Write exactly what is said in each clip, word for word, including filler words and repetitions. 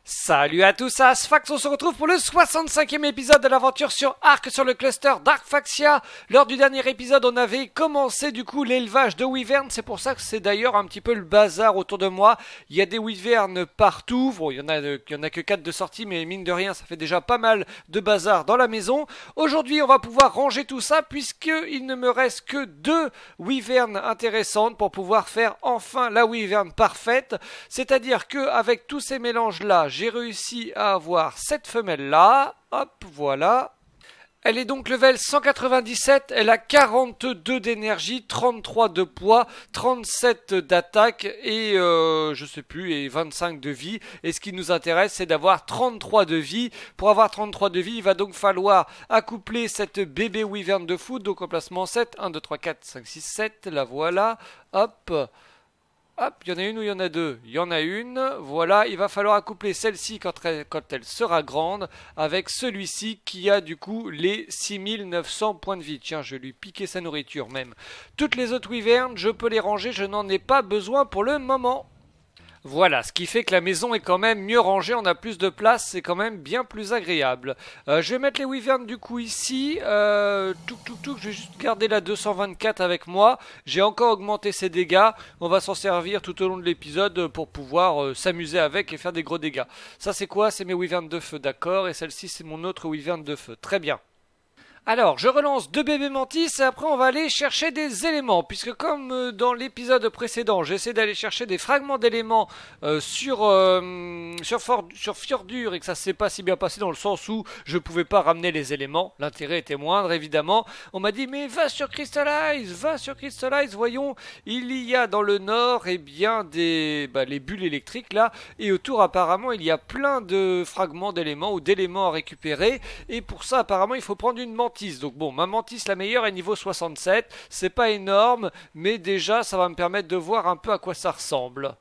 Salut à tous, c'est Asphax, on se retrouve pour le soixante-cinquième épisode de l'aventure sur Ark sur le cluster d'Arkfaxia. Lors du dernier épisode, on avait commencé du coup l'élevage de wyverns, c'est pour ça que c'est d'ailleurs un petit peu le bazar autour de moi. Il y a des wyverns partout, bon, il y en a, il y en a que quatre de sortie, mais mine de rien, ça fait déjà pas mal de bazar dans la maison. Aujourd'hui, on va pouvoir ranger tout ça puisqu'il ne me reste que deux wyverns intéressantes pour pouvoir faire enfin la wyvern parfaite. C'est-à-dire qu'avec tous ces mélanges-là, j'ai réussi à avoir cette femelle-là. Hop, voilà. Elle est donc level cent quatre-vingt-dix-sept, elle a quarante-deux d'énergie, trente-trois de poids, trente-sept d'attaque et euh, je sais plus, et vingt-cinq de vie. Et ce qui nous intéresse, c'est d'avoir trente-trois de vie. Pour avoir trente-trois de vie, il va donc falloir accoupler cette bébé wyvern de foot, donc emplacement sept, un, deux, trois, quatre, cinq, six, sept, la voilà. Hop. Hop, il y en a une ou il y en a deux? Il y en a une, voilà, il va falloir accoupler celle-ci quand elle, quand elle sera grande avec celui-ci qui a du coup les six mille neuf cents points de vie. Tiens, je vais lui piquer sa nourriture même. Toutes les autres wyverns, je peux les ranger, je n'en ai pas besoin pour le moment. Voilà, ce qui fait que la maison est quand même mieux rangée, on a plus de place, c'est quand même bien plus agréable. Euh, je vais mettre les wyverns du coup ici, euh, tout, tout, tout, je vais juste garder la deux cent vingt-quatre avec moi. J'ai encore augmenté ses dégâts, on va s'en servir tout au long de l'épisode pour pouvoir euh, s'amuser avec et faire des gros dégâts. Ça c'est quoi? C'est mes wyverns de feu, d'accord, et celle-ci c'est mon autre wyvern de feu, très bien. Alors, je relance deux bébés mantis et après on va aller chercher des éléments. Puisque comme euh, dans l'épisode précédent, j'essaie d'aller chercher des fragments d'éléments euh, sur, euh, sur, For sur Fjordur et que ça s'est pas si bien passé dans le sens où je pouvais pas ramener les éléments. L'intérêt était moindre évidemment. On m'a dit mais va sur Crystallize, va sur Crystallize, voyons. Il y a dans le nord eh bien des bah, les bulles électriques là. Et autour apparemment il y a plein de fragments d'éléments ou d'éléments à récupérer. Et pour ça apparemment il faut prendre une mantis. Donc bon, ma mantis la meilleure est niveau soixante-sept, c'est pas énorme, mais déjà ça va me permettre de voir un peu à quoi ça ressemble.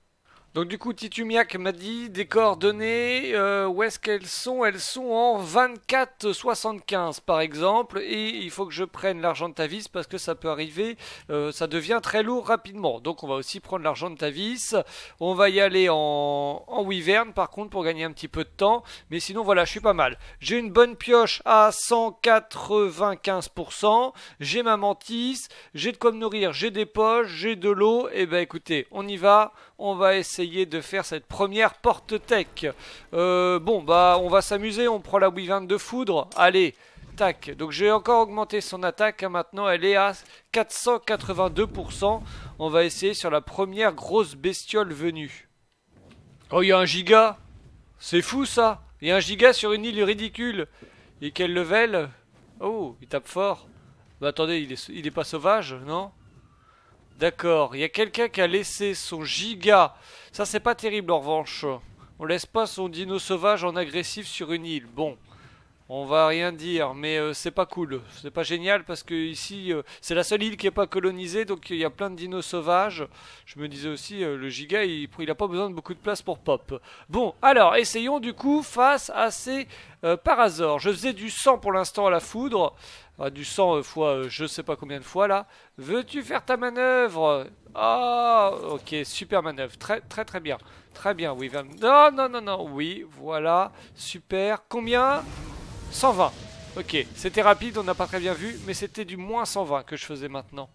Donc du coup Titumiac m'a dit des coordonnées, euh, où est-ce qu'elles sont? Elles sont en vingt-quatre soixante-quinze par exemple, et il faut que je prenne l'argent de ta vis parce que ça peut arriver, euh, ça devient très lourd rapidement. Donc on va aussi prendre l'argent de ta vis, on va y aller en, en wyvern par contre pour gagner un petit peu de temps, mais sinon voilà je suis pas mal. J'ai une bonne pioche à cent quatre-vingt-quinze pour cent, j'ai ma mantis, j'ai de quoi me nourrir, j'ai des poches, j'ai de l'eau, et ben écoutez, on y va, on va essayer de faire cette première porte tech. Euh, bon bah on va s'amuser, on prend la wyvern de foudre, allez, tac. Donc j'ai encore augmenté son attaque, hein, maintenant elle est à quatre cent quatre-vingt-deux pour cent. On va essayer sur la première grosse bestiole venue. Oh il y a un giga, c'est fou ça. Il y a un giga sur une île ridicule. Et quel level? Oh il tape fort. Bah attendez, il est, il est pas sauvage, non? D'accord, il y a quelqu'un qui a laissé son giga. Ça c'est pas terrible en revanche. On laisse pas son dino sauvage en agressif sur une île. Bon, on va rien dire, mais euh, c'est pas cool. C'est pas génial parce que ici euh, c'est la seule île qui est pas colonisée, donc il y a plein de dinos sauvages. Je me disais aussi, euh, le giga il, il a pas besoin de beaucoup de place pour pop. Bon, alors essayons du coup face à ces euh, parasaures. Je faisais du sang pour l'instant à la foudre. Ah, du sang euh, fois euh, je sais pas combien de fois là. Veux-tu faire ta manœuvre? Ah, ok, super manœuvre. Très très très bien. Très bien, oui. Non, non, non, non. Oui, voilà. Super. Combien? cent vingt. Ok, c'était rapide, on n'a pas très bien vu, mais c'était du moins cent vingt que je faisais maintenant.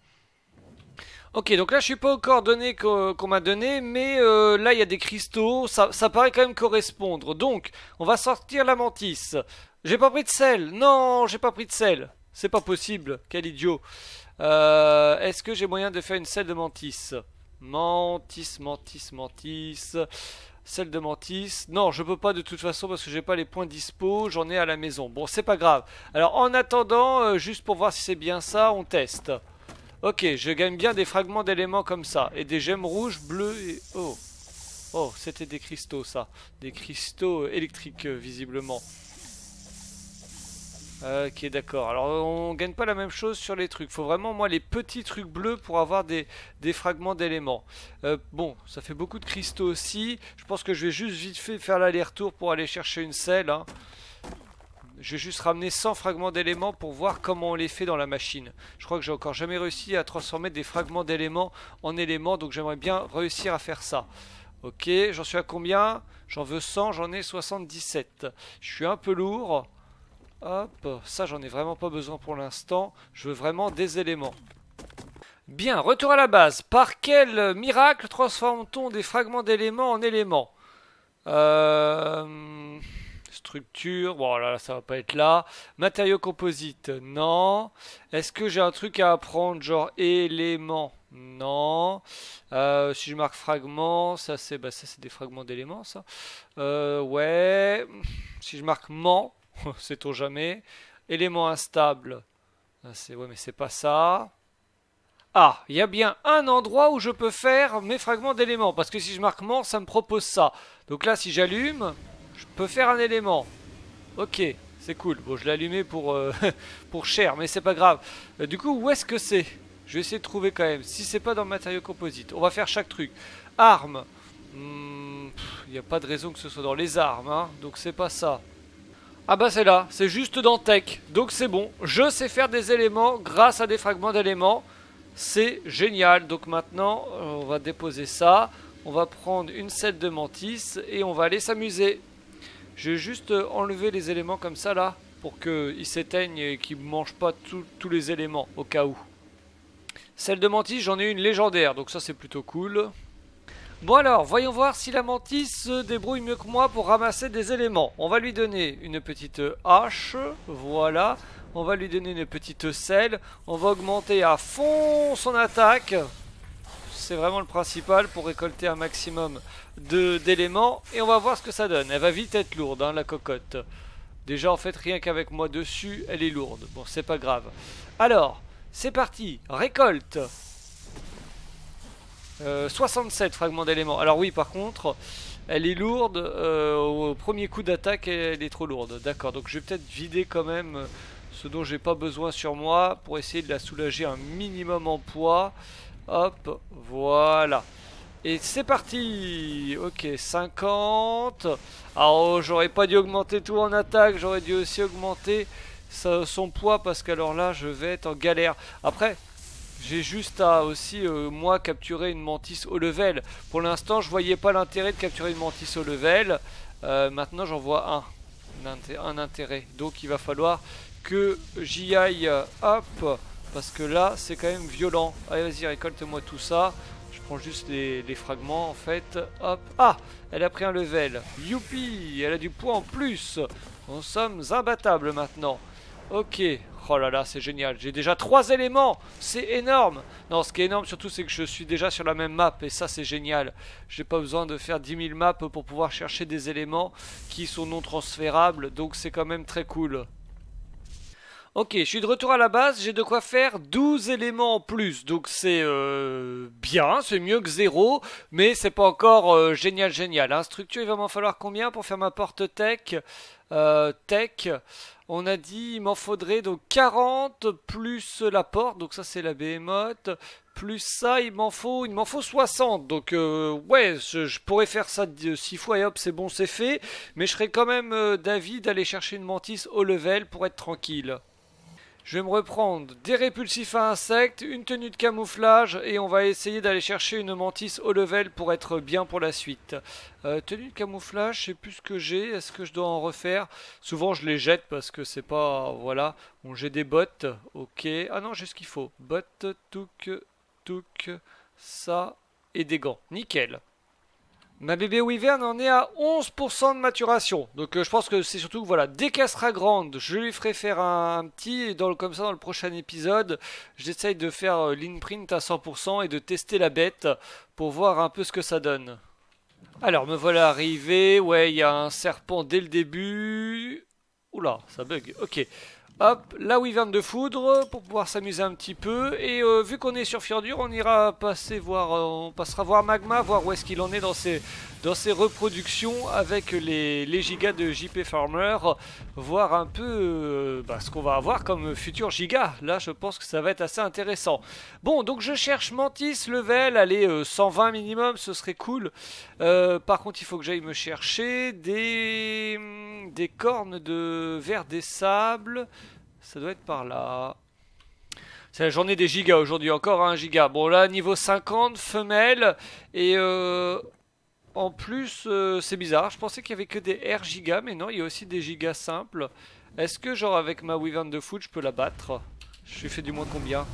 Ok, donc là je suis pas aux coordonnées qu'on qu'on m'a donné, mais euh, là il y a des cristaux, ça, ça paraît quand même correspondre. Donc, on va sortir la mantis. J'ai pas pris de sel. Non, j'ai pas pris de sel. C'est pas possible, quel idiot. Euh, Est-ce que j'ai moyen de faire une selle de mantis? Mantis, mantis, mantis. Celle de mantis. Non, je peux pas de toute façon parce que j'ai pas les points dispo, j'en ai à la maison. Bon, c'est pas grave. Alors, en attendant, euh, juste pour voir si c'est bien ça, on teste. Ok, je gagne bien des fragments d'éléments comme ça. Et des gemmes rouges, bleues et... Oh, oh, c'était des cristaux ça. Des cristaux électriques, euh, visiblement. Ok, d'accord. Alors, on gagne pas la même chose sur les trucs. Faut vraiment, moi, les petits trucs bleus pour avoir des, des fragments d'éléments. Euh, bon, ça fait beaucoup de cristaux aussi. Je pense que je vais juste vite fait faire l'aller-retour pour aller chercher une selle. Hein. Je vais juste ramener cent fragments d'éléments pour voir comment on les fait dans la machine. Je crois que j'ai encore jamais réussi à transformer des fragments d'éléments en éléments. Donc, j'aimerais bien réussir à faire ça. Ok, j'en suis à combien? J'en veux cent, j'en ai soixante-dix-sept. Je suis un peu lourd. Hop, ça j'en ai vraiment pas besoin pour l'instant. Je veux vraiment des éléments. Bien, retour à la base. Par quel miracle transforme-t-on des fragments d'éléments en éléments? Euh... Structure, bon là ça va pas être là. Matériaux composites, non. Est-ce que j'ai un truc à apprendre, genre éléments? Non. Euh, si je marque fragments, ça c'est bah, ça c'est des fragments d'éléments, ça. Euh, ouais. Si je marque ment, sait-on jamais. Élément instable, c'est ouais mais c'est pas ça. Ah, il y a bien un endroit où je peux faire mes fragments d'éléments. Parce que si je marque ment, ça me propose ça. Donc là, si j'allume, je peux faire un élément. Ok, c'est cool. Bon, je l'ai allumé pour, euh, pour cher, mais c'est pas grave. Euh, du coup, où est-ce que c'est? Je vais essayer de trouver quand même. Si c'est pas dans matériaux composites, on va faire chaque truc. Armes. Il n'y a pas de raison que ce soit dans les armes, hein. Donc c'est pas ça. Ah bah c'est là, c'est juste dans Tech. Donc c'est bon, je sais faire des éléments grâce à des fragments d'éléments. C'est génial. Donc maintenant, on va déposer ça. On va prendre une selle de mantis et on va aller s'amuser. Je vais juste enlever les éléments comme ça là, pour qu'ils s'éteignent et qu'ils ne mangent pas tous les éléments, au cas où. Celle de mantis, j'en ai une légendaire, donc ça c'est plutôt cool. Bon alors, voyons voir si la mantis se débrouille mieux que moi pour ramasser des éléments. On va lui donner une petite hache, voilà. On va lui donner une petite selle. On va augmenter à fond son attaque. C'est vraiment le principal pour récolter un maximum d'éléments. Et on va voir ce que ça donne. Elle va vite être lourde, hein, la cocotte. Déjà, en fait, rien qu'avec moi dessus, elle est lourde. Bon, c'est pas grave. Alors, c'est parti. Récolte. Euh, soixante-sept fragments d'éléments. Alors oui, par contre, elle est lourde. Euh, au premier coup d'attaque, elle est trop lourde. D'accord, donc je vais peut-être vider quand même ce dont j'ai pas besoin sur moi pour essayer de la soulager un minimum en poids. Hop, voilà. Et c'est parti. Ok, cinquante. Alors j'aurais pas dû augmenter tout en attaque, j'aurais dû aussi augmenter sa, son poids parce qu'alors là je vais être en galère. Après, j'ai juste à aussi euh, moi capturer une mantis au level. Pour l'instant je voyais pas l'intérêt de capturer une mantis au level. Euh, maintenant j'en vois un. Un intérêt. Donc il va falloir que j'y aille, hop, parce que là c'est quand même violent. Allez vas-y, récolte-moi tout ça. Je prends juste les, les fragments en fait. Hop, ah, elle a pris un level. Youpi, elle a du poids en plus. Nous sommes imbattables maintenant. Ok, oh là là, c'est génial. J'ai déjà trois éléments, c'est énorme. Non, ce qui est énorme surtout, c'est que je suis déjà sur la même map et ça c'est génial. J'ai pas besoin de faire dix mille maps pour pouvoir chercher des éléments qui sont non transférables, donc c'est quand même très cool. Ok, je suis de retour à la base, j'ai de quoi faire douze éléments en plus, donc c'est euh, bien, c'est mieux que zéro, mais c'est pas encore euh, génial génial. Hein. Structure, il va m'en falloir combien pour faire ma porte tech euh, Tech, on a dit il m'en faudrait donc quarante plus la porte, donc ça c'est la behemoth, plus ça il m'en faut, il m'en faut soixante, donc euh, ouais, je, je pourrais faire ça six fois et hop c'est bon c'est fait, mais je serais quand même euh, d'avis d'aller chercher une mantis au level pour être tranquille. Je vais me reprendre des répulsifs à insectes, une tenue de camouflage et on va essayer d'aller chercher une mantis au level pour être bien pour la suite. Euh, tenue de camouflage, je sais plus ce que j'ai, est-ce que je dois en refaire? Souvent je les jette parce que c'est pas... Voilà, bon j'ai des bottes, ok. Ah non j'ai ce qu'il faut, bottes, touk, touk, ça et des gants, nickel. Ma bébé Wyvern en est à onze pour cent de maturation. Donc euh, je pense que c'est surtout que voilà, dès qu'elle sera grande, je lui ferai faire un, un petit, et dans le, comme ça dans le prochain épisode, j'essaye de faire euh, l'inprint à cent pour cent et de tester la bête pour voir un peu ce que ça donne. Alors me voilà arrivé, ouais il y a un serpent dès le début. Oula, ça bug, ok. Hop, la Wyvern de foudre pour pouvoir s'amuser un petit peu. Et euh, vu qu'on est sur Fjordur, on ira passer voir, euh, on passera voir Magma, voir où est-ce qu'il en est dans ses, dans ses reproductions avec les, les gigas de J P Farmer. Voir un peu euh, bah, ce qu'on va avoir comme futur giga. Là, je pense que ça va être assez intéressant. Bon, donc je cherche Mantis level, allez, euh, cent vingt minimum, ce serait cool. Euh, par contre, il faut que j'aille me chercher des, des cornes de verre des sables. Ça doit être par là. C'est la journée des gigas aujourd'hui, encore un giga. Bon là, niveau cinquante, femelle. Et euh... En plus, euh, c'est bizarre, je pensais qu'il y avait que des R gigas, mais non, il y a aussi des gigas simples. Est-ce que genre avec ma Wyvern de foot, je peux la battre? Je lui fais du moins combien?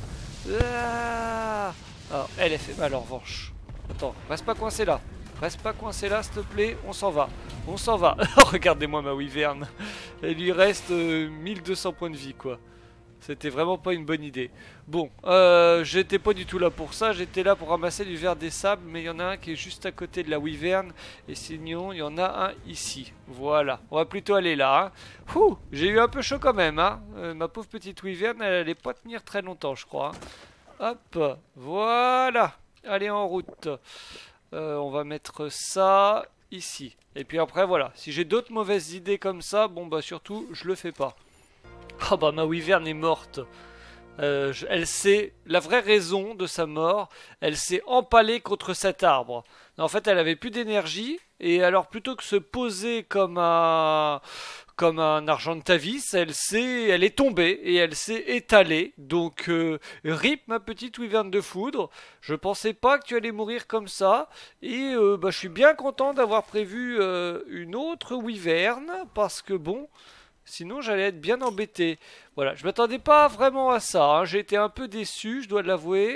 Ah, ah, elle, elle fait mal en revanche. Attends, reste pas coincé là. Reste pas coincé là, s'il te plaît. On s'en va. On s'en va. Regardez-moi ma Wyvern. Il lui reste euh, mille deux cents points de vie, quoi. C'était vraiment pas une bonne idée. Bon, euh, j'étais pas du tout là pour ça. J'étais là pour ramasser du verre des sables. Mais il y en a un qui est juste à côté de la Wyvern. Et sinon, il y en a un ici. Voilà. On va plutôt aller là. Hein. Ouh, j'ai eu un peu chaud quand même. Hein. Euh, ma pauvre petite Wyvern, elle allait pas tenir très longtemps, je crois. Hein. Hop, voilà. Allez, en route. Euh, on va mettre ça ici. Et puis après, voilà. Si j'ai d'autres mauvaises idées comme ça, bon bah surtout, je le fais pas. Ah bah ma Wyvern est morte. Euh, je- elle s'est... La vraie raison de sa mort, elle s'est empalée contre cet arbre. En fait, elle avait plus d'énergie. Et alors, plutôt que se poser comme un... Comme un Argentavis, elle s'est... Elle est tombée et elle s'est étalée. Donc, euh, rip ma petite Wyvern de foudre. Je pensais pas que tu allais mourir comme ça. Et euh, bah, je suis bien content d'avoir prévu euh, une autre Wyvern. Parce que bon... Sinon, j'allais être bien embêté. Voilà, je m'attendais pas vraiment à ça. Hein. J'ai été un peu déçu, je dois l'avouer.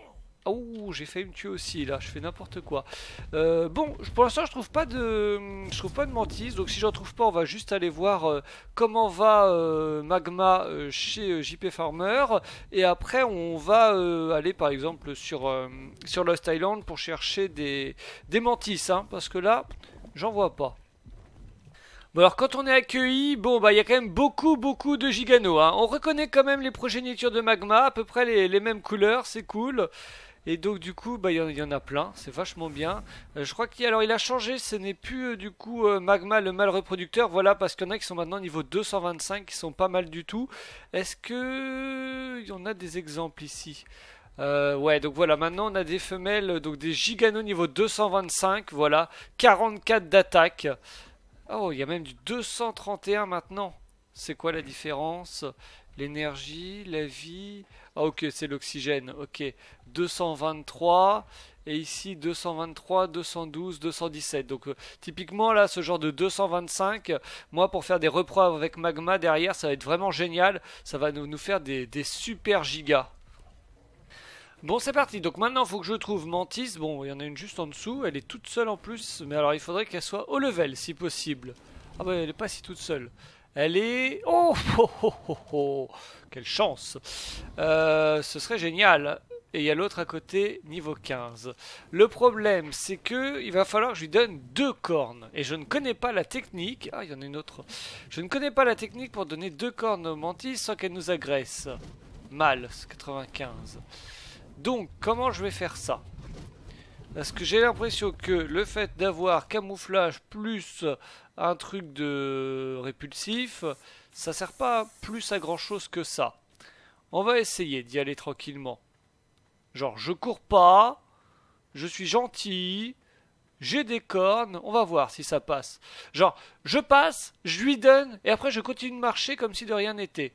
Oh, j'ai failli me tuer aussi là. Je fais n'importe quoi. Euh, bon, pour l'instant, je trouve pas de, je trouve pas de mantis. Donc, si j'en trouve pas, on va juste aller voir euh, comment va euh, Magma euh, chez euh, J P Farmer. Et après, on va euh, aller par exemple sur euh, sur Lost Island pour chercher des des mantis, hein, parce que là, j'en vois pas. Bon alors quand on est accueilli, bon bah il y a quand même beaucoup beaucoup de giganos, hein. On reconnaît quand même les progénitures de magma, à peu près les, les mêmes couleurs, c'est cool. Et donc du coup bah il y, en- il y en a plein, c'est vachement bien. Euh, je crois qu'il alors il a changé, ce n'est plus euh, du coup euh, magma le mâle reproducteur, voilà parce qu'il y en a qui sont maintenant niveau deux cent vingt-cinq, qui sont pas mal du tout. Est-ce que il y en a des exemples ici? Euh, ouais, donc voilà, maintenant on a des femelles, donc des giganos niveau deux cent vingt-cinq, voilà, quarante-quatre d'attaque. Oh, il y a même du deux cent trente et un maintenant. C'est quoi la différence? L'énergie, la vie. Ah, ok, c'est l'oxygène. Ok, deux cent vingt-trois. Et ici, deux cent vingt-trois, deux cent douze, deux cent dix-sept. Donc, euh, typiquement, là, ce genre de deux cent vingt-cinq, moi, pour faire des repreuves avec Magma derrière, ça va être vraiment génial. Ça va nous, nous faire des, des super gigas. Bon, c'est parti. Donc maintenant, il faut que je trouve Mantis. Bon, il y en a une juste en dessous. Elle est toute seule en plus. Mais alors, il faudrait qu'elle soit au level, si possible. Ah bah, elle est pas si toute seule. Elle est... Oh, oh, oh, oh, oh. Quelle chance. Euh, ce serait génial. Et il y a l'autre à côté, niveau quinze. Le problème, c'est que il va falloir que je lui donne deux cornes. Et je ne connais pas la technique. Ah, il y en a une autre. Je ne connais pas la technique pour donner deux cornes aux Mantis sans qu'elle nous agresse. Mal, c'est quatre-vingt-quinze. Donc, comment je vais faire ça? Parce que j'ai l'impression que le fait d'avoir camouflage plus un truc de répulsif, ça sert pas plus à grand chose que ça. On va essayer d'y aller tranquillement. Genre, je cours pas, je suis gentil, j'ai des cornes, on va voir si ça passe. Genre, je passe, je lui donne, et après je continue de marcher comme si de rien n'était.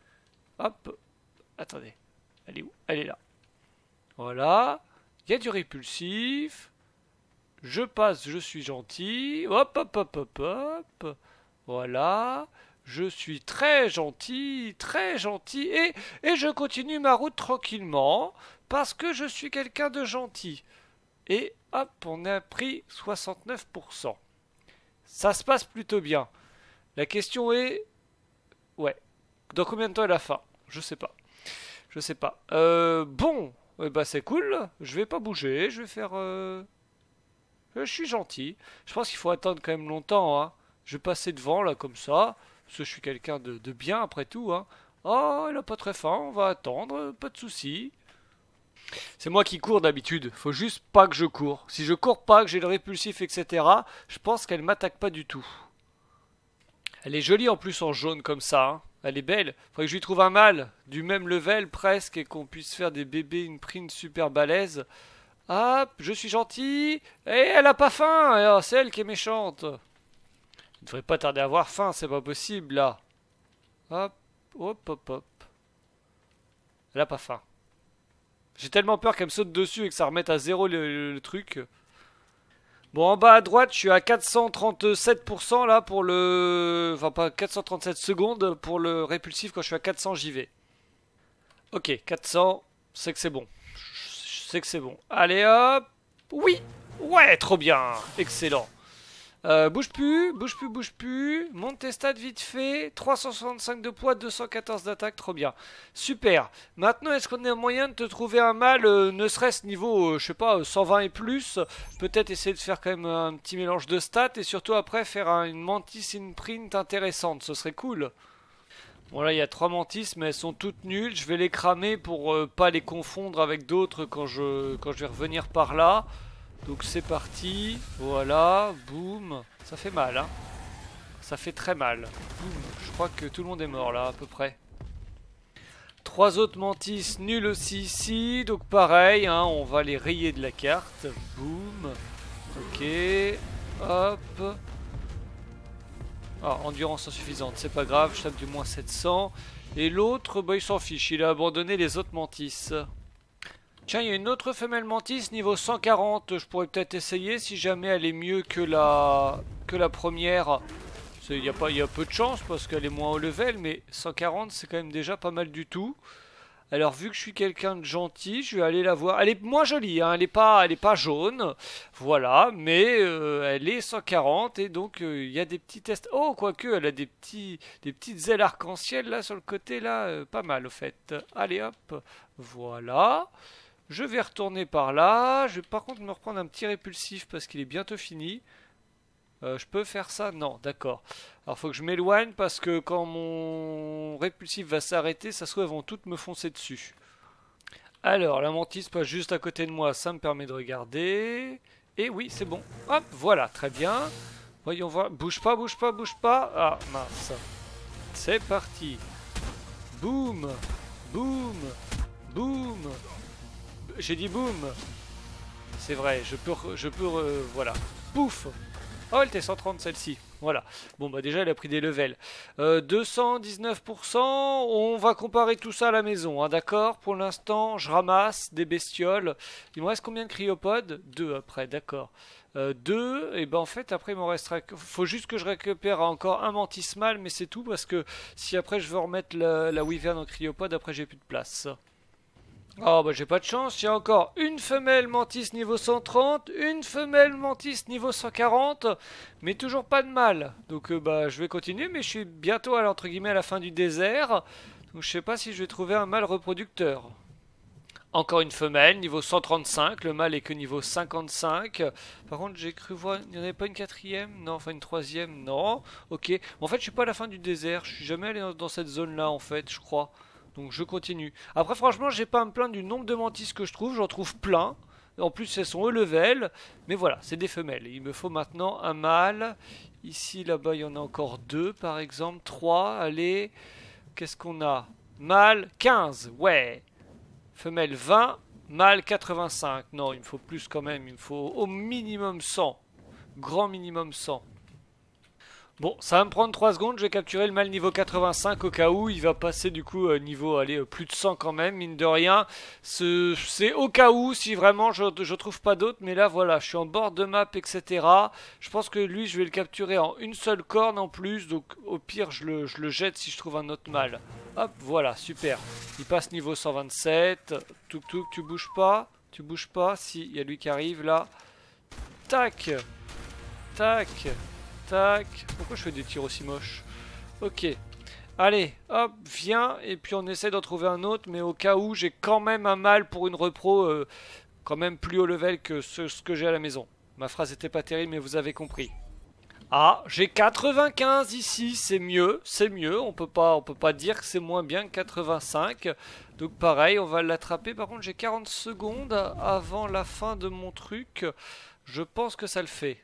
Hop, attendez, elle est où? Elle est là. Voilà. Il y a du répulsif. Je passe, je suis gentil. Hop, hop, hop, hop, hop. Voilà. Je suis très gentil, très gentil. Et, et je continue ma route tranquillement. Parce que je suis quelqu'un de gentil. Et hop, on a pris soixante-neuf pour cent. Ça se passe plutôt bien. La question est... Ouais. Dans combien de temps est la fin? Je sais pas. Je sais pas. Euh, bon. Eh bah c'est cool, je vais pas bouger, je vais faire... Euh... Je suis gentil. Je pense qu'il faut attendre quand même longtemps, hein. Je vais passer devant, là, comme ça, parce que je suis quelqu'un de, de bien, après tout, hein. Oh, elle a pas très faim, on va attendre, pas de soucis. C'est moi qui cours d'habitude, faut juste pas que je cours. Si je cours pas, que j'ai le répulsif, et cetera, je pense qu'elle m'attaque pas du tout. Elle est jolie en plus en jaune comme ça, hein. Elle est belle. Faudrait que je lui trouve un mâle du même level presque et qu'on puisse faire des bébés, une prine super balèze. Hop, je suis gentil. Et elle a pas faim. Oh, c'est elle qui est méchante. Il ne devrait pas tarder à avoir faim, c'est pas possible là. Hop, hop, hop, hop. Elle a pas faim. J'ai tellement peur qu'elle me saute dessus et que ça remette à zéro le, le- le truc. Bon, en bas à droite, je suis à quatre cent trente-sept pour cent là pour le... Enfin, pas quatre cent trente-sept secondes pour le répulsif. Quand je suis à quatre cents, j'y vais. Ok, quatre cents, c'est que c'est bon. Je sais que c'est bon. Allez hop. Oui. Ouais, trop bien. Excellent. Euh, bouge plus, bouge plus, bouge plus. Monte tes stats vite fait. trois cent soixante-cinq de poids, deux cent quatorze d'attaque, trop bien. Super. Maintenant, est-ce qu'on a moyen de te trouver un mâle, euh, ne serait-ce niveau, euh, je sais pas, euh, cent vingt et plus. Peut-être essayer de faire quand même un petit mélange de stats. Et surtout après, faire un, une mantis imprint intéressante. Ce serait cool. Bon là, il y a trois mantis, mais elles sont toutes nulles. Je vais les cramer pour euh, pas les confondre avec d'autres quand je, quand je vais revenir par là. Donc c'est parti, voilà, boum, ça fait mal, hein. Ça fait très mal. Boum, je crois que tout le monde est mort là, à peu près. Trois autres mantis nuls aussi ici, donc pareil, hein, on va les rayer de la carte. Boum, ok, hop. Ah, endurance insuffisante, c'est pas grave, je tape du moins sept cents. Et l'autre, bah il s'en fiche, il a abandonné les autres mantis. Tiens, il y a une autre femelle mantis niveau cent quarante, je pourrais peut-être essayer si jamais elle est mieux que la, que la première. Il y a pas, il y a peu de chance parce qu'elle est moins haut level, mais cent quarante c'est quand même déjà pas mal du tout. Alors vu que je suis quelqu'un de gentil, je vais aller la voir. Elle est moins jolie, hein, elle est pas, elle est pas jaune, voilà, mais euh, elle est cent quarante et donc euh, il y a des petits tests. Oh, quoique, elle a des petits, des petites ailes arc-en-ciel là sur le côté là, euh, pas mal au fait. Allez hop, voilà. Je vais retourner par là. Je vais par contre me reprendre un petit répulsif parce qu'il est bientôt fini. Euh, je peux faire ça? Non, d'accord. Alors faut que je m'éloigne parce que quand mon répulsif va s'arrêter, ça se trouve elles vont toutes me foncer dessus. Alors la mantis passe juste à côté de moi, ça me permet de regarder. Et oui, c'est bon. Hop, voilà, très bien. Voyons voir. Bouge pas, bouge pas, bouge pas. Ah, mince. C'est parti. Boum, boum, boum. J'ai dit boum. C'est vrai, je peux... Je peux euh, voilà. Pouf. Oh, elle était cent trente celle-ci. Voilà. Bon, bah déjà, elle a pris des levels. Euh, deux cent dix-neuf pour cent. On va comparer tout ça à la maison, hein, d'accord? Pour l'instant, je ramasse des bestioles. Il me reste combien de cryopodes? Deux après, d'accord. Euh, deux. Et ben en fait, après, il m'en restera... Faut juste que je récupère encore un mantis mâle, mais c'est tout, parce que si après, je veux remettre la, la wyvern en cryopode, après, j'ai plus de place. Oh bah j'ai pas de chance, il y a encore une femelle mantis niveau cent trente, une femelle mantis niveau cent quarante, mais toujours pas de mâle. Donc euh, bah je vais continuer, mais je suis bientôt à, entre guillemets à la fin du désert, donc je sais pas si je vais trouver un mâle reproducteur. Encore une femelle, niveau cent trente-cinq, le mâle est que niveau cinquante-cinq. Par contre j'ai cru voir, il n'y en avait pas une quatrième? Non, enfin une troisième, non. Ok, bon, en fait je suis pas à la fin du désert, je suis jamais allé dans, dans cette zone là en fait, je crois. Donc je continue. Après franchement j'ai pas à me plaindre du nombre de mantis que je trouve. J'en trouve plein. En plus elles sont haut level. Mais voilà, c'est des femelles. Il me faut maintenant un mâle. Ici là-bas il y en a encore deux par exemple. Trois. Allez. Qu'est-ce qu'on a? Mâle quinze. Ouais. Femelle vingt. Mâle quatre-vingt-cinq. Non, il me faut plus quand même. Il me faut au minimum cent. Grand minimum cent. Bon, ça va me prendre trois secondes, je vais capturer le mâle niveau quatre-vingt-cinq au cas où il va passer du coup euh, niveau allez, euh, plus de cent quand même, mine de rien. C'est au cas où, si vraiment je, je trouve pas d'autres, mais là voilà, je suis en bord de map, et cetera. Je pense que lui, je vais le capturer en une seule corne en plus, donc au pire, je le, je le jette si je trouve un autre mâle. Hop, voilà, super. Il passe niveau cent vingt-sept, touk touk, tu bouges pas, tu bouges pas, si, il y a lui qui arrive là. Tac, tac. Tac. Pourquoi je fais des tirs aussi moches? Ok. Allez, hop, viens. Et puis on essaie d'en trouver un autre. Mais au cas où, j'ai quand même un mâle pour une repro. Euh, quand même plus haut level que ce, ce que j'ai à la maison. Ma phrase était pas terrible, mais vous avez compris. Ah, j'ai quatre-vingt-quinze ici. C'est mieux. C'est mieux. On peut pas, on peut pas dire que c'est moins bien que quatre-vingt-cinq. Donc pareil, on va l'attraper. Par contre, j'ai quarante secondes avant la fin de mon truc. Je pense que ça le fait.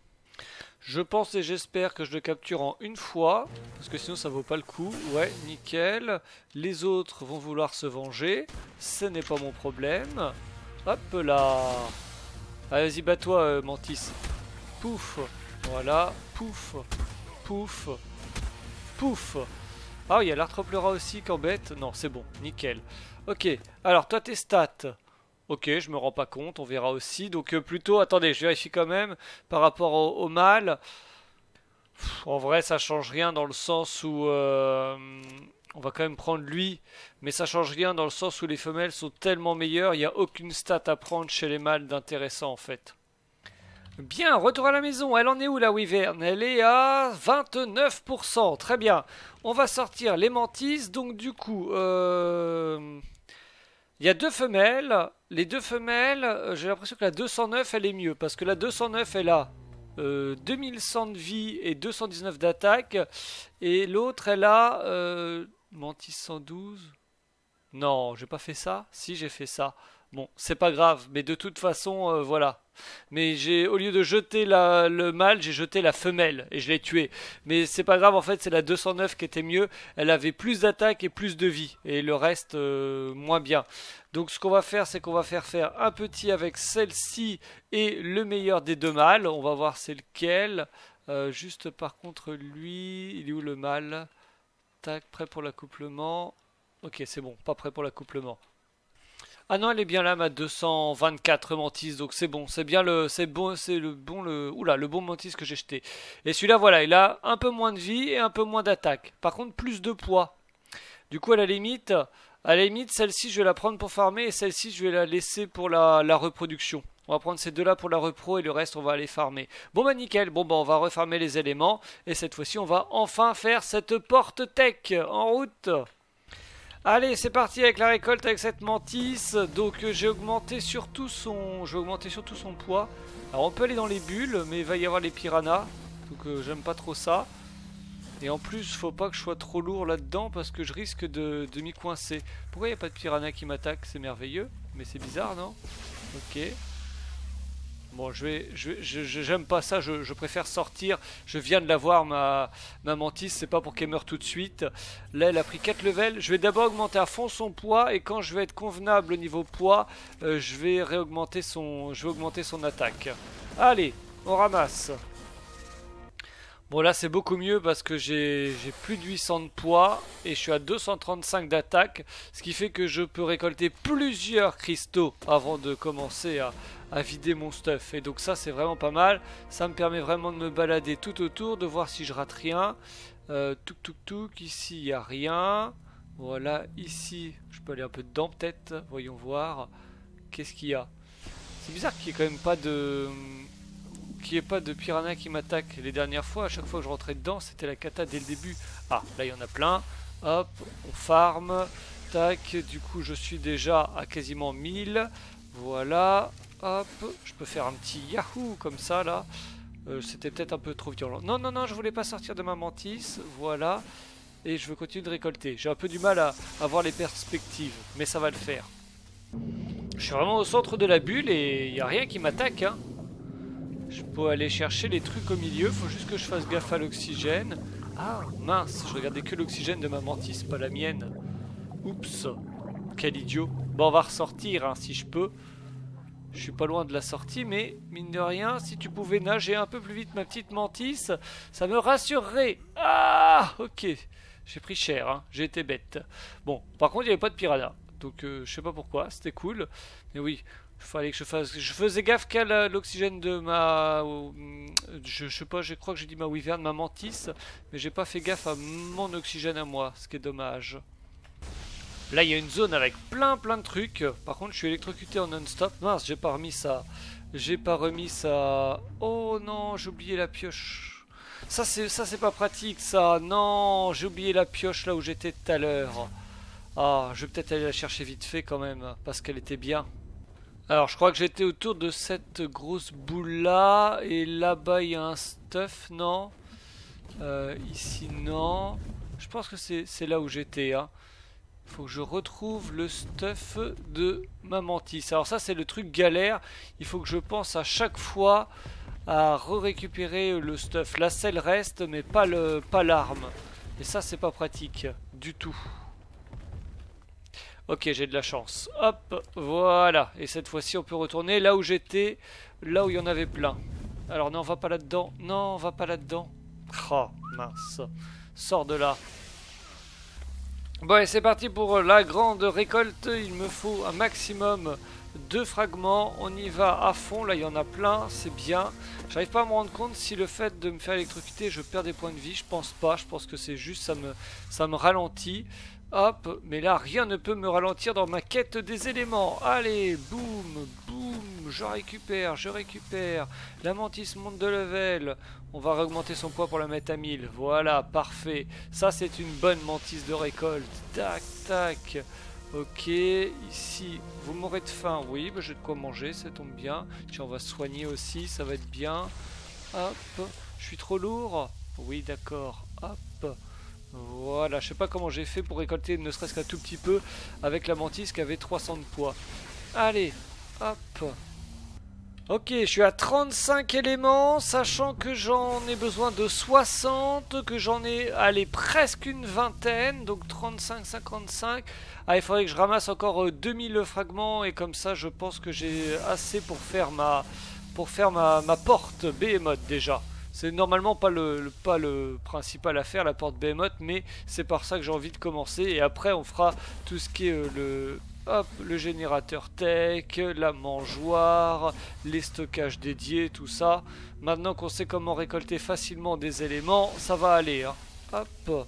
Je pense et j'espère que je le capture en une fois, parce que sinon ça vaut pas le coup. Ouais, nickel. Les autres vont vouloir se venger. Ce n'est pas mon problème. Hop là. Allez, vas-y, bats-toi, euh, Mantis. Pouf. Voilà. Pouf. Pouf. Pouf. Ah, il y a l'Arthropleura aussi qui embête. Non, c'est bon. Nickel. Ok. Alors, toi, tes stats. Ok, je me rends pas compte, on verra aussi. Donc euh, plutôt, attendez, je vérifie quand même par rapport au, au mâle. Pff, en vrai, ça change rien dans le sens où euh, on va quand même prendre lui, mais ça change rien dans le sens où les femelles sont tellement meilleures, il n'y a aucune stat à prendre chez les mâles d'intéressant en fait. Bien, retour à la maison. Elle en est où la Wyvern? Elle est à vingt-neuf pour cent. Très bien. On va sortir les mantis. Donc du coup, euh, il y a deux femelles. Les deux femelles, euh, j'ai l'impression que la deux cent neuf, elle est mieux. Parce que la deux cent neuf, elle a euh, deux mille cent de vie et deux cent dix-neuf d'attaque. Et l'autre, elle a euh, mantis cent douze. Non, j'ai pas fait ça. Si, j'ai fait ça. Bon, c'est pas grave, mais de toute façon, euh, voilà. Mais j'ai, au lieu de jeter la, le mâle, j'ai jeté la femelle et je l'ai tué. Mais c'est pas grave, en fait, c'est la deux cent neuf qui était mieux. Elle avait plus d'attaque et plus de vie, et le reste euh, moins bien. Donc, ce qu'on va faire, c'est qu'on va faire faire un petit avec celle-ci et le meilleur des deux mâles. On va voir c'est lequel. Euh, juste par contre, lui, il est où le mâle? Tac, prêt pour l'accouplement. Ok, c'est bon, pas prêt pour l'accouplement. Ah non, elle est bien là, ma deux cent vingt-quatre mantis, donc c'est bon, c'est bien le, c'est bon, c'est le bon, le, oula, le bon mantis que j'ai jeté. Et celui-là, voilà, il a un peu moins de vie et un peu moins d'attaque. Par contre, plus de poids. Du coup, à la limite, à la limite, celle-ci, je vais la prendre pour farmer et celle-ci, je vais la laisser pour la, la reproduction. On va prendre ces deux-là pour la repro et le reste, on va aller farmer. Bon bah nickel, bon bah on va refarmer les éléments et cette fois-ci, on va enfin faire cette porte tech en route. Allez, c'est parti avec la récolte avec cette mantis. Donc euh, j'ai augmenté surtout son, je vais augmenter surtout son poids. Alors on peut aller dans les bulles, mais il va y avoir les piranhas, donc euh, j'aime pas trop ça. Et en plus, faut pas que je sois trop lourd là-dedans parce que je risque de, de m'y coincer. Pourquoi il n'y a pas de piranha qui m'attaque? C'est merveilleux, mais c'est bizarre, non? Ok. Bon, je vais, je, je, je- j'aime pas ça, je, je préfère sortir. Je viens de la voir, ma, ma mantis, c'est pas pour qu'elle meure tout de suite. Là, elle a pris quatre levels. Je vais d'abord augmenter à fond son poids et quand je vais être convenable au niveau poids, euh, je vais réaugmenter son, je vais augmenter son attaque. Allez, on ramasse. Bon, là, c'est beaucoup mieux parce que j'ai j'ai plus de huit cents de poids et je suis à deux cent trente-cinq d'attaque, ce qui fait que je peux récolter plusieurs cristaux avant de commencer à, à vider mon stuff. Et donc ça, c'est vraiment pas mal. Ça me permet vraiment de me balader tout autour, de voir si je rate rien. Euh, touk touk touk, ici, il n'y a rien. Voilà, ici, je peux aller un peu dedans peut-être. Voyons voir. Qu'est-ce qu'il y a? C'est bizarre qu'il n'y ait quand même pas de... qu'il n'y ait pas de piranha qui m'attaque. Les dernières fois, à chaque fois que je rentrais dedans, c'était la cata dès le début. Ah, là il y en a plein. Hop, on farm. Tac, du coup je suis déjà à quasiment mille. Voilà. Hop, je peux faire un petit yahoo comme ça là. Euh, c'était peut-être un peu trop violent. Non, non, non, je voulais pas sortir de ma mantis. Voilà. Et je veux continuer de récolter. J'ai un peu du mal à, à voir les perspectives, mais ça va le faire. Je suis vraiment au centre de la bulle et il n'y a rien qui m'attaque, hein. Je peux aller chercher les trucs au milieu, faut juste que je fasse gaffe à l'oxygène. Ah mince, je regardais que l'oxygène de ma mantis, pas la mienne. Oups, quel idiot. Bon, on va ressortir hein, si je peux. Je suis pas loin de la sortie, mais mine de rien, si tu pouvais nager un peu plus vite ma petite mantis, ça me rassurerait. Ah ok, j'ai pris cher, hein. J'ai été bête. Bon, par contre il n'y avait pas de piranha, donc euh, je sais pas pourquoi, c'était cool. Mais oui, il fallait que je fasse. Je faisais gaffe qu'à l'oxygène de ma. Je, je sais pas, je crois que j'ai dit ma wyvern, ma mantis, mais j'ai pas fait gaffe à mon oxygène à moi, ce qui est dommage. Là, il y a une zone avec plein plein de trucs. Par contre, je suis électrocuté en non-stop. Mince, j'ai pas remis ça. J'ai pas remis ça. Oh non, j'ai oublié la pioche. Ça, c'est ça, c'est pas pratique, ça. Non, j'ai oublié la pioche là où j'étais tout à l'heure. Ah, je vais peut-être aller la chercher vite fait quand même, parce qu'elle était bien. Alors, je crois que j'étais autour de cette grosse boule-là. Et là-bas, il y a un stuff, non euh, Ici, non. Je pense que c'est là où j'étais, hein. Faut que je retrouve le stuff de ma mantis. Alors ça, c'est le truc galère. Il faut que je pense à chaque fois à re-récupérer le stuff. La selle reste, mais pas le, pas l'arme. Et ça, c'est pas pratique du tout. Ok, j'ai de la chance. Hop, voilà. Et cette fois-ci, on peut retourner là où j'étais, là où il y en avait plein. Alors non, on va pas là-dedans. Non, on va pas là-dedans. Oh, mince. Sors de là. Bon, et c'est parti pour la grande récolte. Il me faut un maximum deux fragments, on y va à fond, là il y en a plein, c'est bien. J'arrive pas à me rendre compte si le fait de me faire électrocuter, je perds des points de vie, je pense pas, je pense que c'est juste ça me, ça me ralentit. Hop, mais là rien ne peut me ralentir dans ma quête des éléments. Allez, boum, boum, je récupère, je récupère. La mantis monte de level. On va augmenter son poids pour la mettre à mille. Voilà, parfait. Ça c'est une bonne mantis de récolte. Tac, tac. Ok, ici, vous m'aurez de faim. Oui, bah, j'ai de quoi manger, ça tombe bien. Tiens, on va se soigner aussi, ça va être bien. Hop, je suis trop lourd. Oui, d'accord. Hop. Voilà, je sais pas comment j'ai fait pour récolter ne serait-ce qu'un tout petit peu avec la mantis qui avait trois cents de poids. Allez, hop. Ok, je suis à trente-cinq éléments, sachant que j'en ai besoin de soixante, que j'en ai, allez, presque une vingtaine, donc trente-cinq, cinquante-cinq. Ah, il faudrait que je ramasse encore euh, deux mille fragments, et comme ça, je pense que j'ai assez pour faire ma, pour faire ma, ma porte Behemoth déjà. C'est normalement pas le, le, pas le principal à faire, la porte Behemoth, mais c'est par ça que j'ai envie de commencer. Et après, on fera tout ce qui est euh, le, hop, le générateur tech, la mangeoire, les stockages dédiés, tout ça. Maintenant qu'on sait comment récolter facilement des éléments, ça va aller. Hein. Hop,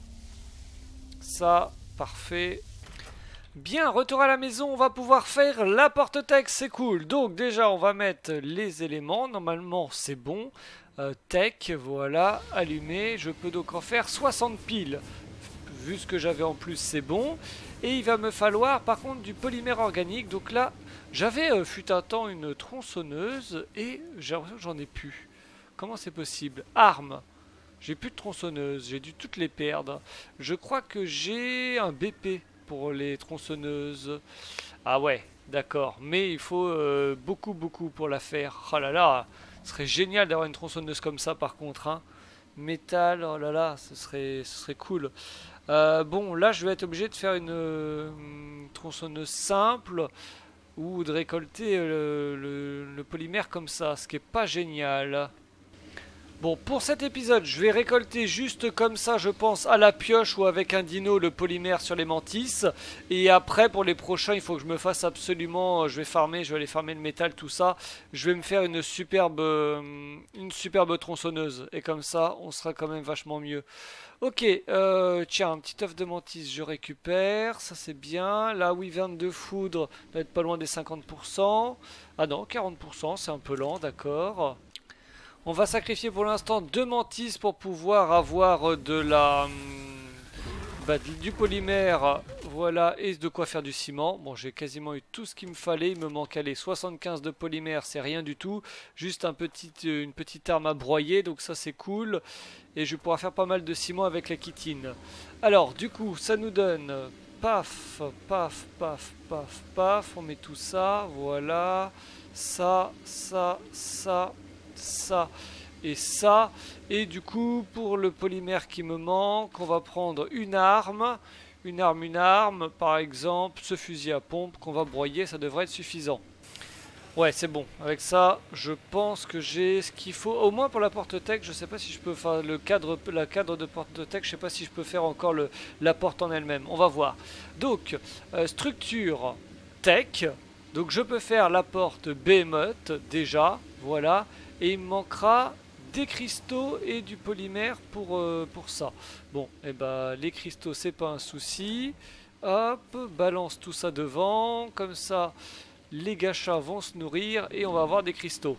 ça, parfait. Bien, retour à la maison, on va pouvoir faire la porte tech, c'est cool. Donc déjà, on va mettre les éléments. Normalement, c'est bon. Euh, tech, voilà, allumé. Je peux donc en faire soixante piles. Vu ce que j'avais en plus, c'est bon. Et il va me falloir par contre du polymère organique. Donc là, j'avais euh, fut un temps une tronçonneuse et j'ai l'impression que j'en ai plus. Comment c'est possible? Arme. J'ai plus de tronçonneuse, j'ai dû toutes les perdre. Je crois que j'ai un B P pour les tronçonneuses. Ah ouais, d'accord. Mais il faut euh, beaucoup, beaucoup pour la faire. Oh là là, ce serait génial d'avoir une tronçonneuse comme ça par contre. Hein. Métal, oh là là, ce serait, ce serait cool. Euh, bon, là je vais être obligé de faire une, une tronçonneuse simple ou de récolter le, le, le polymère comme ça, ce qui est pas génial. Bon, pour cet épisode, je vais récolter juste comme ça, je pense, à la pioche ou avec un dino le polymère sur les mantis. Et après, pour les prochains, il faut que je me fasse absolument, je vais farmer, je vais aller farmer le métal, tout ça. Je vais me faire une superbe, une superbe tronçonneuse. Et comme ça, on sera quand même vachement mieux. Ok, euh, tiens, un petit œuf de mantis, je récupère, ça c'est bien. La wyvern de foudre doit être pas loin des cinquante pour cent. Ah non, quarante pour cent, c'est un peu lent, d'accord. On va sacrifier pour l'instant deux mantis pour pouvoir avoir de la, bah, du polymère, voilà, et de quoi faire du ciment. Bon, j'ai quasiment eu tout ce qu'il me fallait, il me manque allez, soixante-quinze de polymère, c'est rien du tout, juste un petit, une petite arme à broyer, donc ça c'est cool, et je vais pouvoir faire pas mal de ciment avec la chitine. Alors, du coup, ça nous donne, paf, paf, paf, paf, paf, on met tout ça, voilà, ça, ça, ça, ça et ça. Et du coup, pour le polymère qui me manque, on va prendre une arme, une arme, une arme, par exemple, ce fusil à pompe qu'on va broyer, ça devrait être suffisant. Ouais, c'est bon. Avec ça, je pense que j'ai ce qu'il faut. Au moins pour la porte tech, je sais pas si je peux faire le cadre, la cadre de porte tech, je sais pas si je peux faire encore le, la porte en elle-même. On va voir. Donc, euh, structure tech. Donc je peux faire la porte Behemoth déjà, voilà. Et il me manquera des cristaux et du polymère pour, euh, pour ça. Bon, et eh ben les cristaux c'est pas un souci. Hop, balance tout ça devant, comme ça les gachas vont se nourrir et on va avoir des cristaux.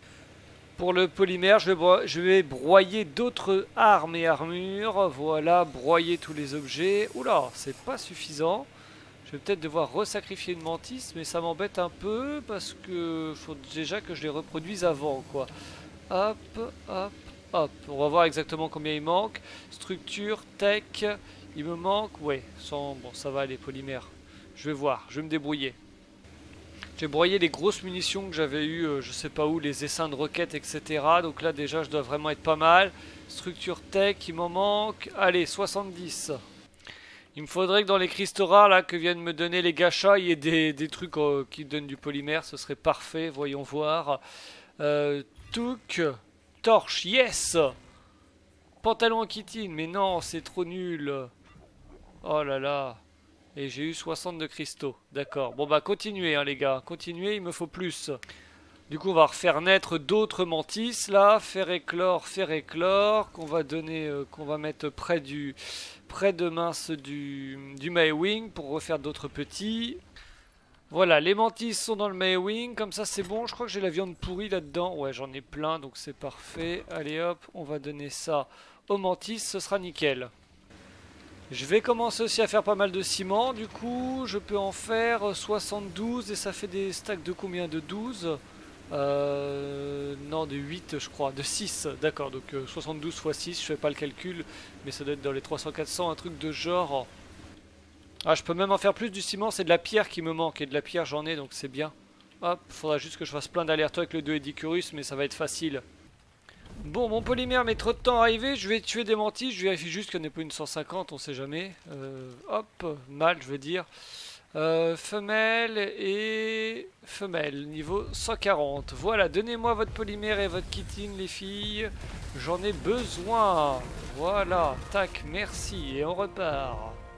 Pour le polymère, je vais, bro je vais broyer d'autres armes et armures. Voilà, broyer tous les objets. Oula, c'est pas suffisant. Je vais peut-être devoir resacrifier une mantis, mais ça m'embête un peu parce que faut déjà que je les reproduise avant, quoi. Hop, hop, hop. On va voir exactement combien il manque. Structure, tech, il me manque, ouais, sans, bon, ça va, les polymères. Je vais voir, je vais me débrouiller. J'ai broyé les grosses munitions que j'avais eues, euh, je sais pas où, les essaims de roquettes, et cetera. Donc là, déjà, je dois vraiment être pas mal. Structure tech, il m'en manque. Allez, soixante-dix. Il me faudrait que dans les cristaux rares là que viennent me donner les gachas, il y ait des, des trucs euh, qui donnent du polymère, ce serait parfait, voyons voir. Euh, Touk, torche, yes. Pantalon en chitine, mais non, c'est trop nul. Oh là là. Et j'ai eu soixante de cristaux. D'accord. Bon bah continuez hein, les gars. Continuez, il me faut plus. Du coup on va refaire naître d'autres mantis là. Faire éclore, faire éclore. Qu'on va donner, euh, qu'on va mettre près du... Près de mince du, du Maewing pour refaire d'autres petits. Voilà, les mantis sont dans le Maewing, comme ça c'est bon. Je crois que j'ai la viande pourrie là-dedans. Ouais, j'en ai plein, donc c'est parfait. Allez hop, on va donner ça aux mantis, ce sera nickel. Je vais commencer aussi à faire pas mal de ciment. Du coup, je peux en faire soixante-douze et ça fait des stacks de combien? De douze euh, Non, de huit je crois, de six. D'accord, donc euh, soixante-douze fois six, je fais pas le calcul, mais ça doit être dans les trois cents quatre cents, un truc de genre... Ah, je peux même en faire plus du ciment, c'est de la pierre qui me manque. Et de la pierre, j'en ai, donc c'est bien. Hop, faudra juste que je fasse plein d'allers-retours avec le deux Edicurus, mais ça va être facile. Bon, mon polymère met trop de temps à arriver. Je vais tuer des mantis. Je vérifie juste qu'il n'y en ait pas une cent cinquante, on sait jamais. Euh, hop, mâle, je veux dire. Euh, femelle et... Femelle, niveau cent quarante. Voilà, donnez-moi votre polymère et votre chitine, les filles. J'en ai besoin. Voilà, tac, merci. Et on repart.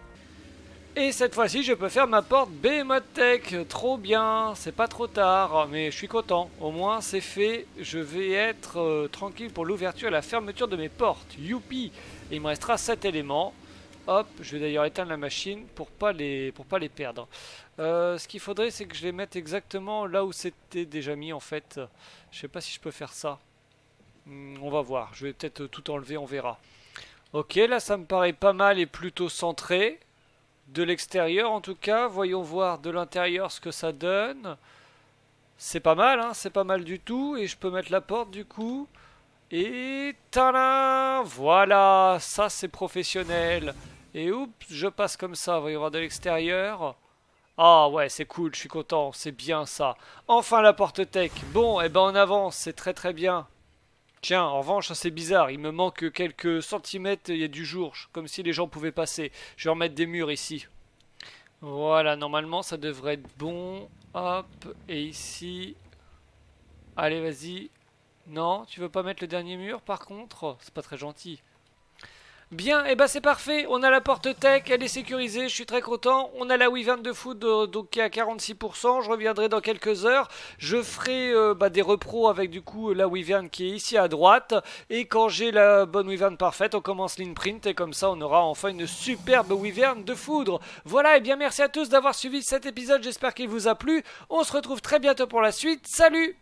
Et cette fois-ci, je peux faire ma porte Behemoth Tech. Trop bien, c'est pas trop tard, mais je suis content. Au moins, c'est fait. Je vais être euh, tranquille pour l'ouverture et la fermeture de mes portes. Youpi! Et il me restera sept éléments. Hop, je vais d'ailleurs éteindre la machine pour pas les, pour pas les perdre. Euh, ce qu'il faudrait, c'est que je les mette exactement là où c'était déjà mis, en fait. Je sais pas si je peux faire ça. Hmm, on va voir. Je vais peut-être tout enlever, on verra. Ok, là, ça me paraît pas mal et plutôt centré. De l'extérieur en tout cas, voyons voir de l'intérieur ce que ça donne. C'est pas mal, hein, c'est pas mal du tout. Et je peux mettre la porte du coup. Et tadam, voilà, ça c'est professionnel. Et oups, je passe comme ça, voyons voir de l'extérieur. Ah ouais, c'est cool, je suis content, c'est bien ça. Enfin la porte tech. Bon, et eh ben on avance, c'est très très bien. Tiens, en revanche, ça c'est bizarre, il me manque quelques centimètres, il y a du jour, comme si les gens pouvaient passer. Je vais remettre des murs ici. Voilà, normalement ça devrait être bon. Hop, et ici... Allez, vas-y. Non, tu veux pas mettre le dernier mur par contre? C'est pas très gentil. Bien, et bah c'est parfait, on a la porte tech, elle est sécurisée, je suis très content. On a la Wyvern de foot euh, donc qui est à quarante-six pour cent, je reviendrai dans quelques heures. Je ferai euh, bah, des repros avec du coup la Wyvern qui est ici à droite. Et quand j'ai la bonne Wyvern parfaite, on commence l'imprint et comme ça on aura enfin une superbe Wyvern de foudre. Voilà, et bien merci à tous d'avoir suivi cet épisode, j'espère qu'il vous a plu. On se retrouve très bientôt pour la suite, salut!